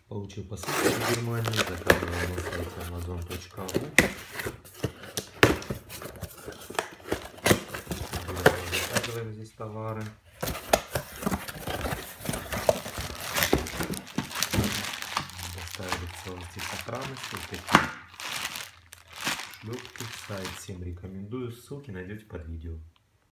Получил посылку из Германии, заказывал на сайте amazon.ru. Заказываем здесь товары. Доставили целости и сохранности. Вот эти шлепки. Сайт всем рекомендую. Ссылки найдете под видео.